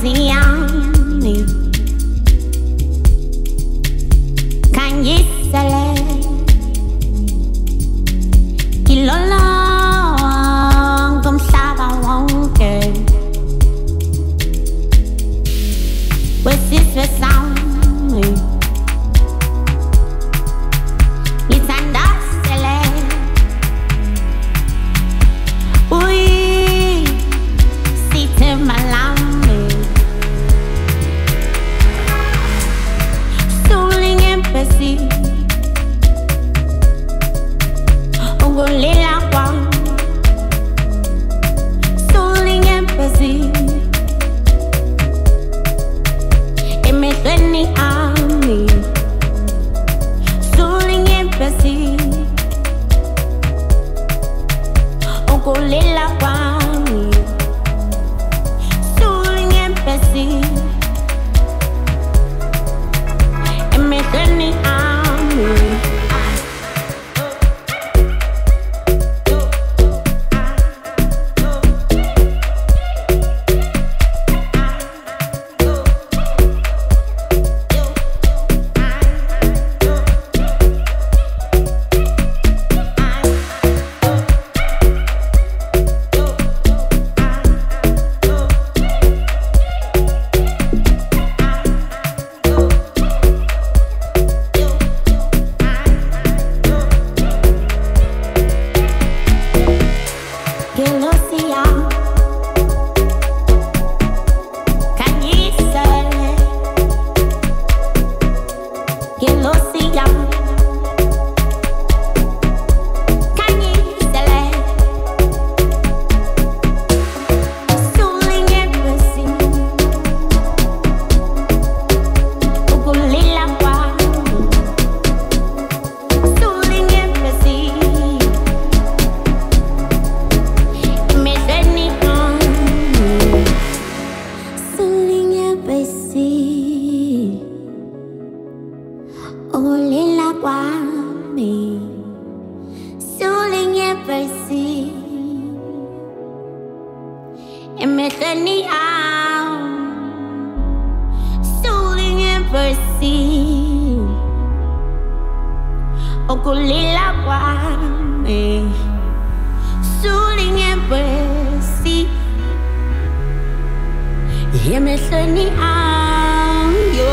siami kanyisele kilolong kumhlaba wonke wesizwe sami ngithandazele sithe malami suling empathy ungulila kwam suling empathy emehlweni ami suling empathy ungulila kwami suling empathy emehlweni ami Olila kwami suling empathy emehlweni ami suling empathy okulila kwami suling empathy emehlweni ami yo.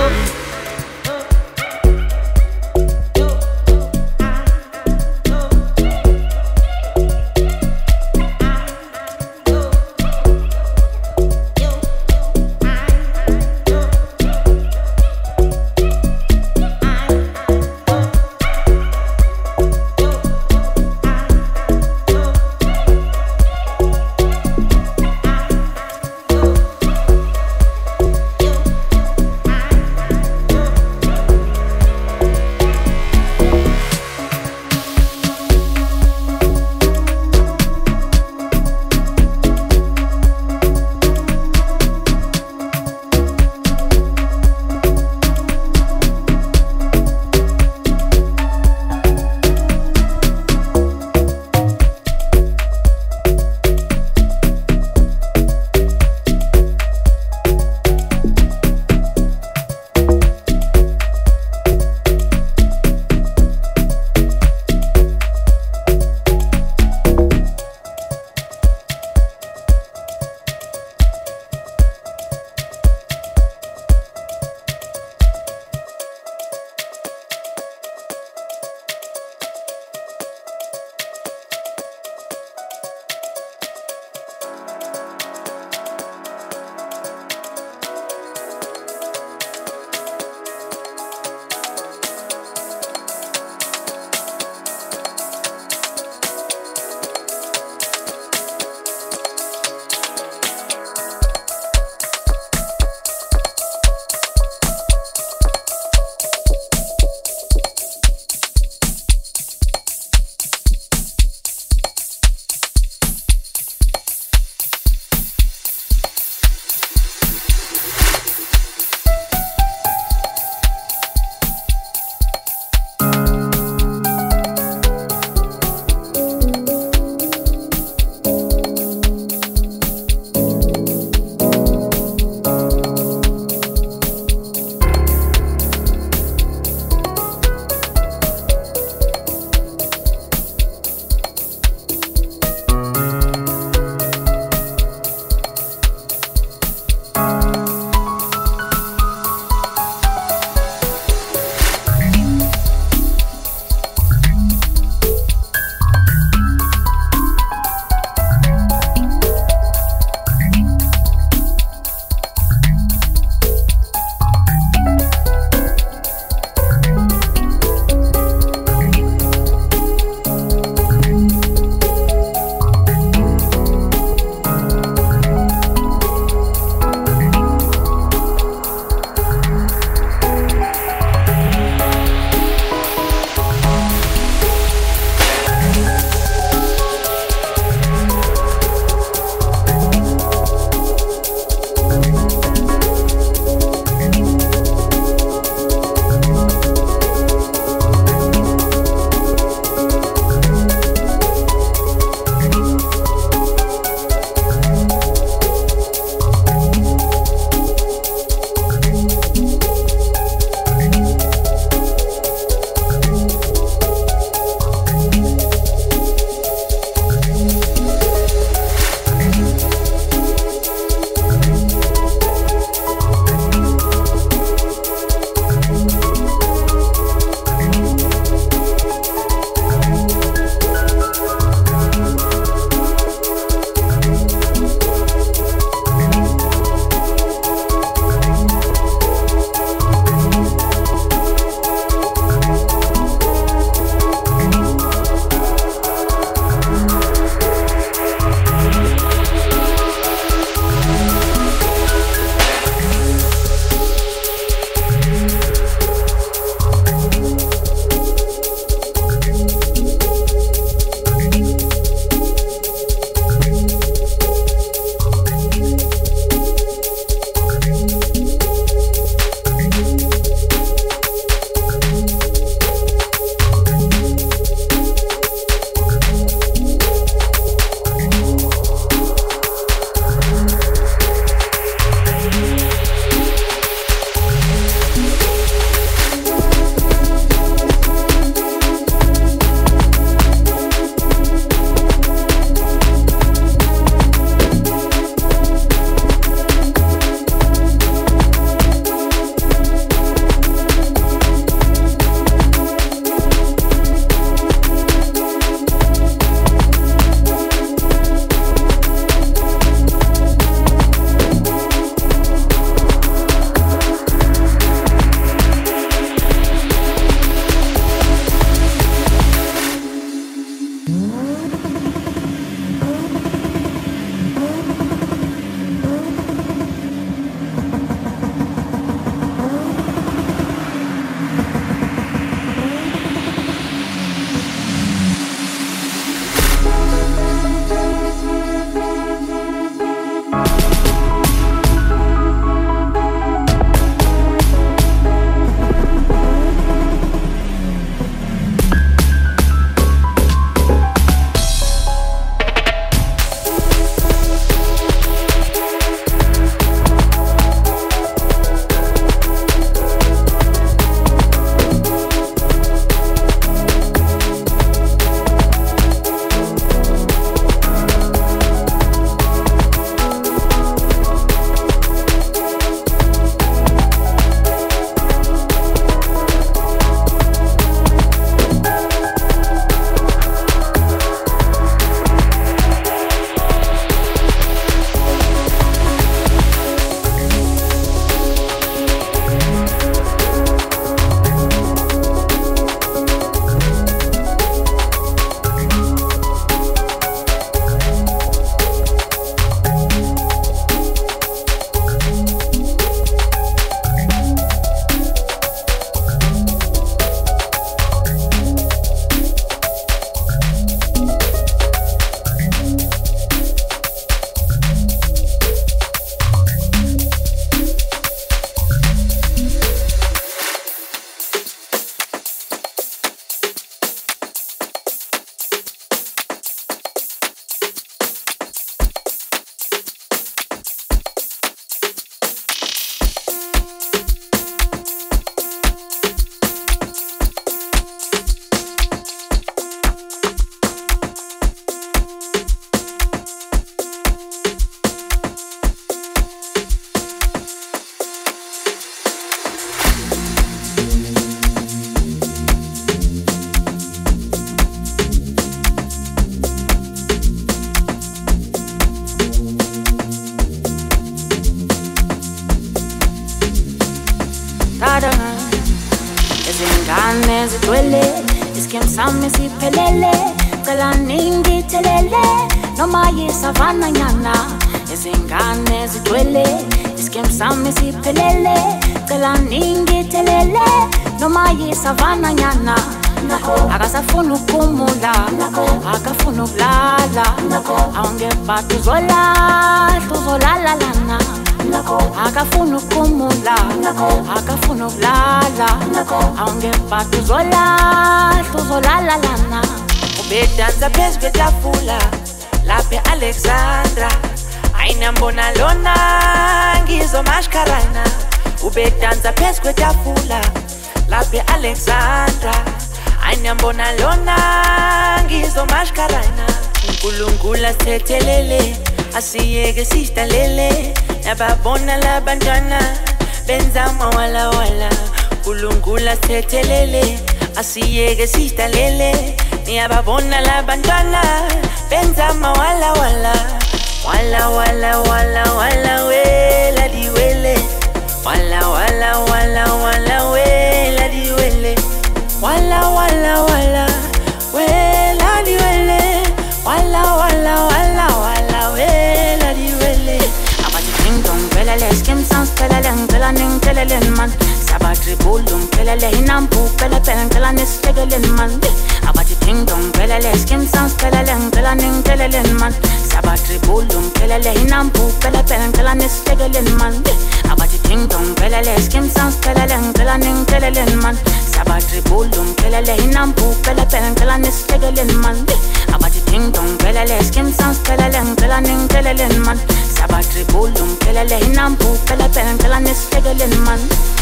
izingane zigcwele iskem sami siphelele cela ningithelele noma yisavana nyana izingane zigcwele iskem sami siphelele cela ningithelele noma yisavana nyana akasafuna ukumula akafuna ukulala awungephatha uzolala lana akafuna ukumula akafuna ukulala awungephatha uzolala lana ubedansa phezu kwetafula lapha e-Alexandra ayinambona lona ngizomashkarana ubedansa phezu kwetafula lapha e-Alexandra ayinambona lona ngizomashkarana uNkulunkulu asithethelele asiyeke sihlalele nababona labantwana benza mawala wala uNkulunkulu asithethelele asiyeke sihlalele niyababona labantwana benza mawala wala wala wala wala wala wela diwele wala wala wala wala wela diwele wala wala wala wela diwele wala wala wala wala wela diwele abathi ding dong pelele skim sans pelele ngela ning pelele man sabatri bulum pelele hinampu pele pele ngela nestegele man abathi ding dong pelele skim sans pelele ngela ning pelele man sabatri bulum pelele hinampu pele pele ngela nestegele man abathi ding dong pelele skim sans pelele ngela ning pelele man sabatri bulum pelele hinampu pele pele ngela nestegele man abathi ding dong pelele skim sans pelele ngela ning pelele man sabatri bulum pelele hinampu pele pele ngela nestegele man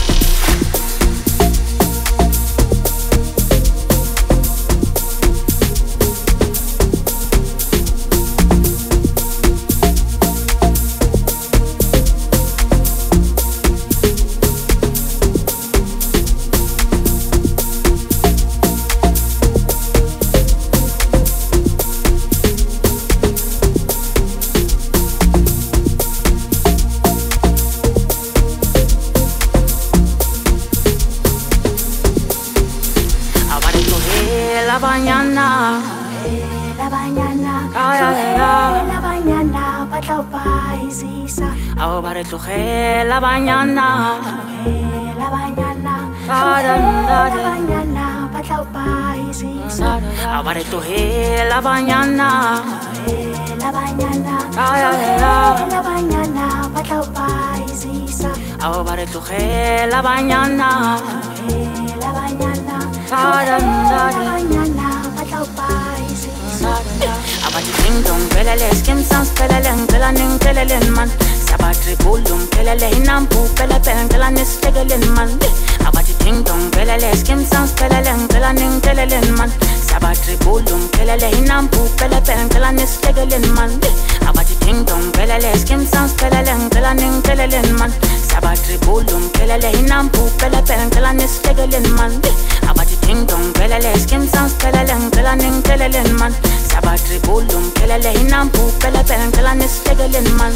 Abare tlogela bañana la bañana la bañana patla paisisa abare tlogela bañana la bañana la bañana patla paisisa abare tlogela bañana la bañana la bañana patla paisisa abati ding dong pelele skim sans pelele ngela ning pelele man sabatri bulum pelele hinampu pele pele ngela nestegele man abati ding dong pelele skim sans pelele ngela ning pelele man sabatri bulum pelele hinampu pele pele ngela nestegele man abati ding dong pelele skim sans pelele ngela ning pelele man sabatri bulum pelele hinampu pele pele ngela nestegele man abati ding dong pelele skim sans pelele ngela ning pelele man sabatri bulum pelele hinampu pele pele ngela nestegele man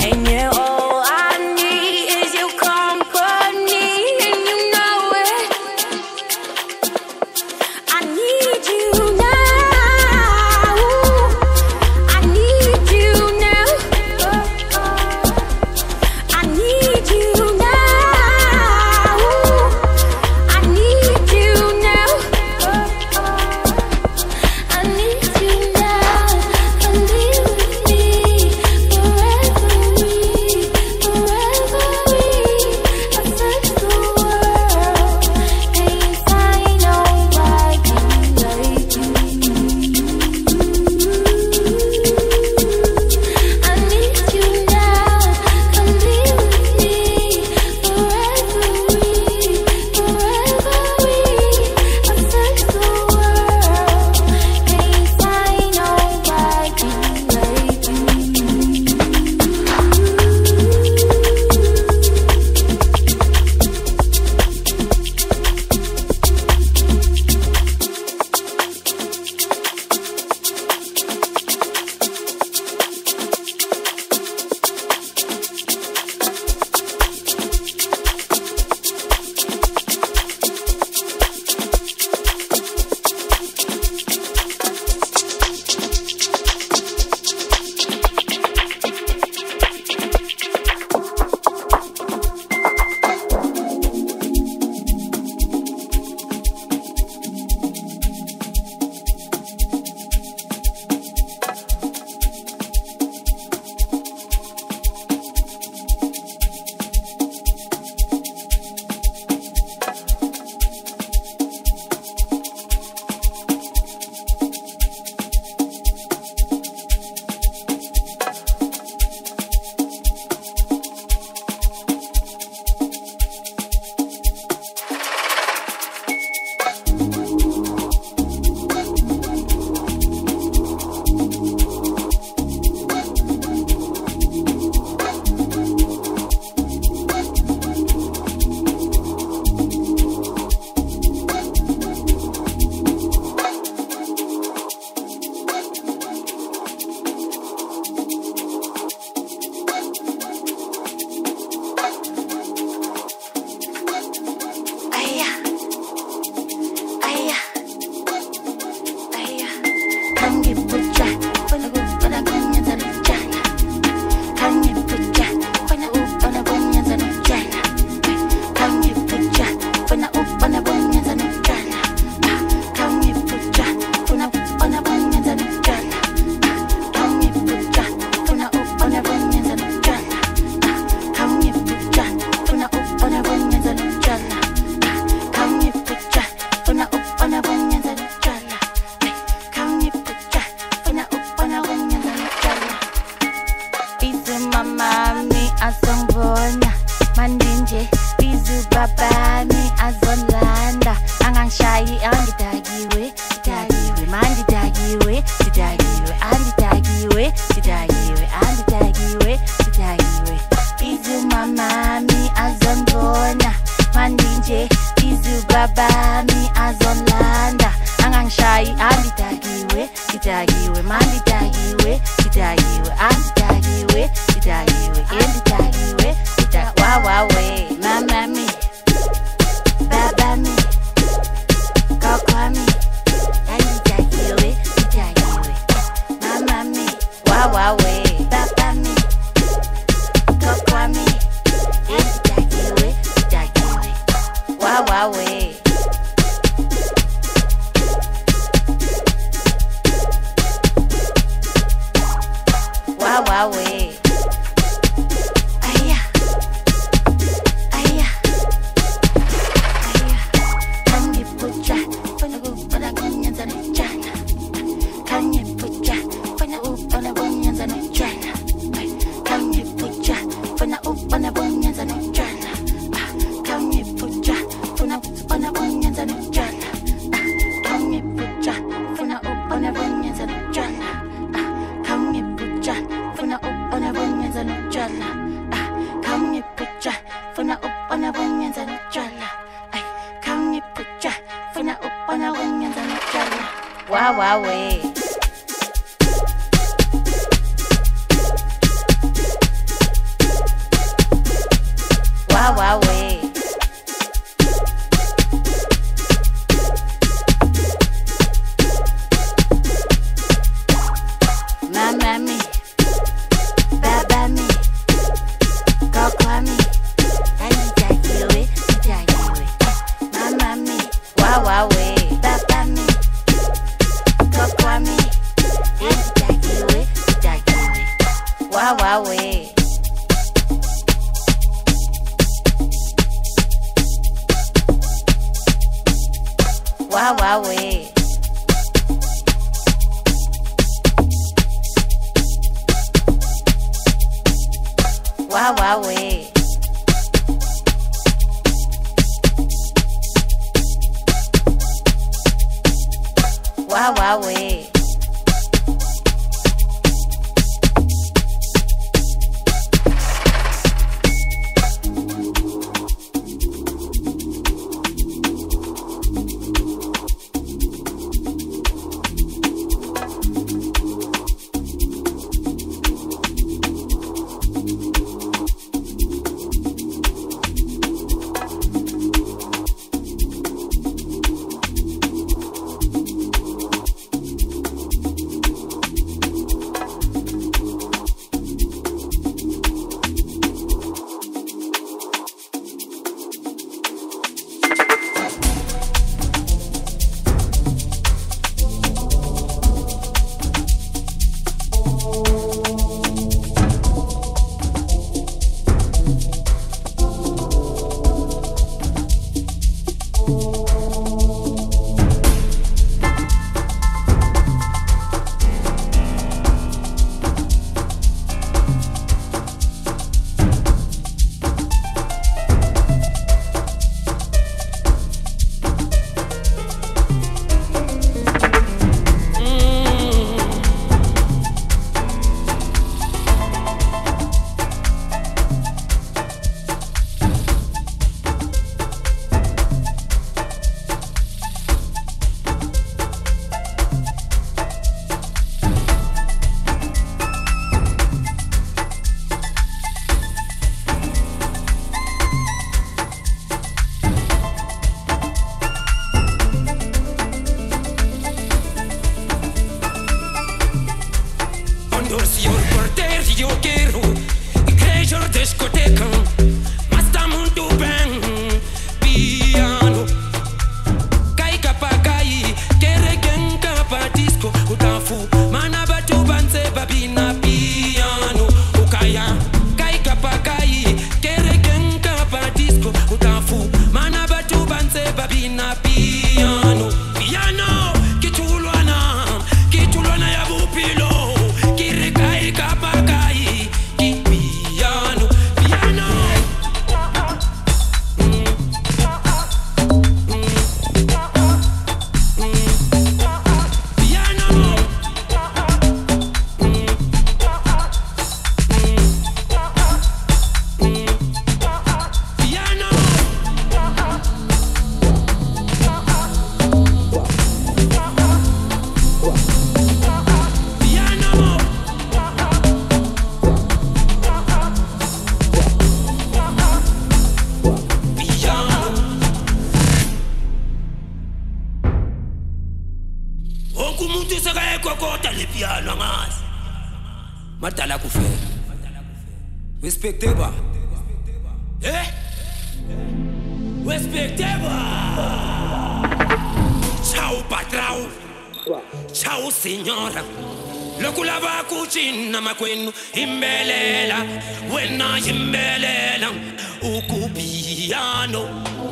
And yeah, all I need is your company, and you know it. I need you now. I need you now. I need you now. I need you now. I need you now. Come be with me forever. I search the world, can't find nobody like you. I need you now. Come be with me forever. I search the world, can't find nobody like you. Wawawe. Wawawe. Wawawe. Matala kufe. Respectez ba? Eh? Respectez ba? Ciao patrão. Ciao signora. Lokulava kuchina makwenu imbelela. Wena imbelela. Ukupiano.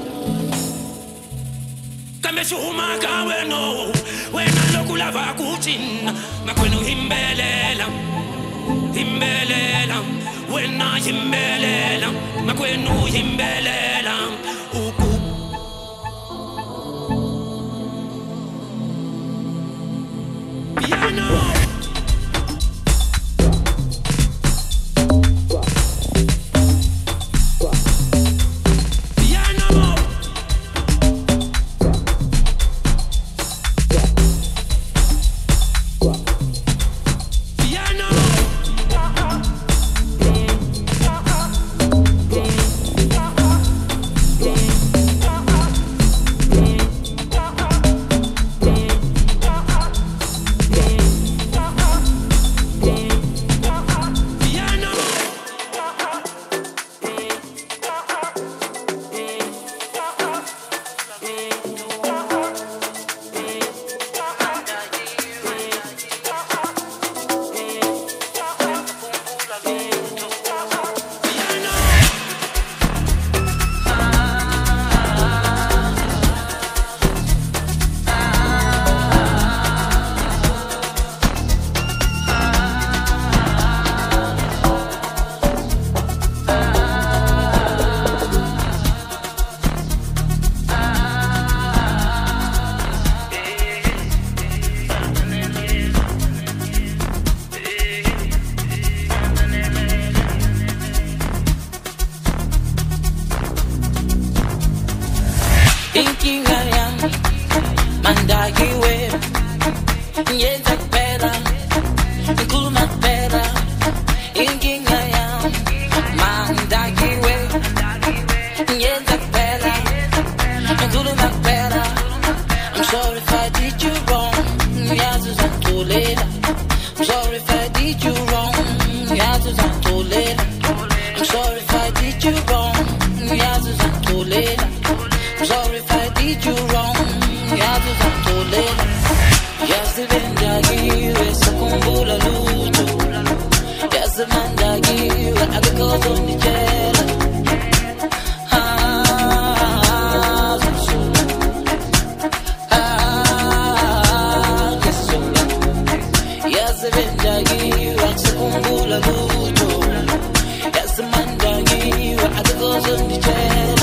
Kameshuma kaweno. Wena lokulava kuchina makwenu imbelela. Imbelela, wena imbelela, makwenu imbelela, uku. Piano. inkinga yami mandakiwe ngenza kuphela ngikhuluma kuphela inkinga yami mandakiwe ngenza kuphela ngikhuluma kuphela. I'm sorry if I did you wrong, yazi uzangitholela. I'm sorry if I did you wrong, yazi uzangitholela. I'm sorry if I did you wrong, yazi uzangitholela. I'm sorry if I did you wrong, yazi uzangitholela. Yazi bendakiwe sakhumbula lutho, yazi mandakiwe akekho ozonditshela. Bendakiwe sakhumbula lutho, yazi mandakiwe akekho ozonditshela.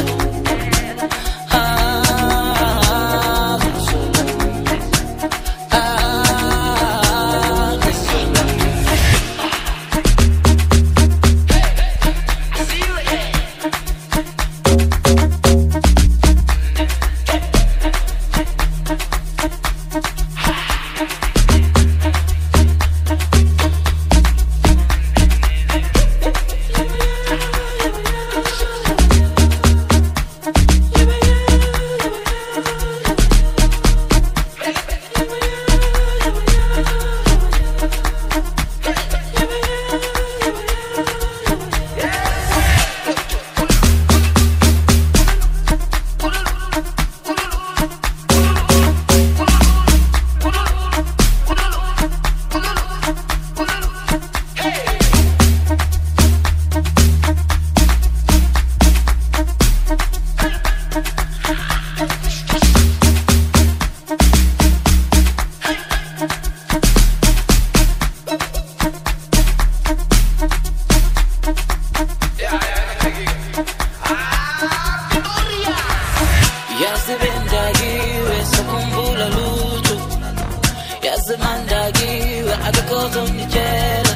Yazi bendakiwe sakhumbula lutho, yazi mandakiwe akekho ozonditshela.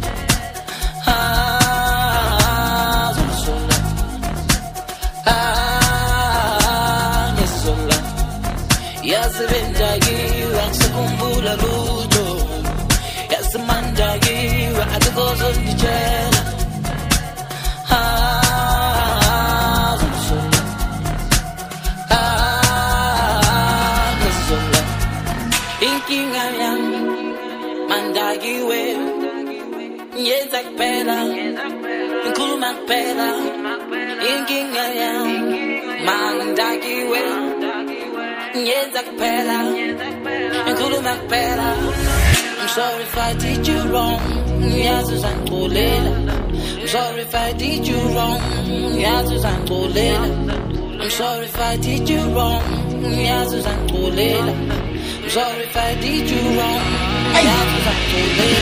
Ngizola yazi bendakiwe sakhumbula lutho, yazi mandakiwe akekho ozonditshela. Inkinga yami mandakiwe ngenza kuphela ngikhuluma kuphela. Inkinga yami mandakiwe ngenza kuphela ngikhuluma kuphela. I'm sorry if I did you wrong, yazi uzangitholela. I'm sorry if I did you wrong, yazi uzangitholela. I'm sorry if I did you wrong, yazi uzangitholela. I'm sorry if I did you wrong, yazi uzangitholela.